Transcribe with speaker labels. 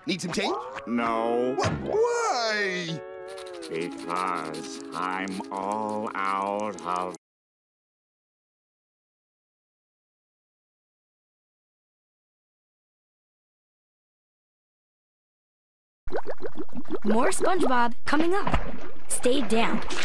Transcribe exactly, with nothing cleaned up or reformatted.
Speaker 1: Need some change?
Speaker 2: No,
Speaker 1: What? Why?
Speaker 2: because I'm all out of...
Speaker 3: More SpongeBob coming up. Stay down.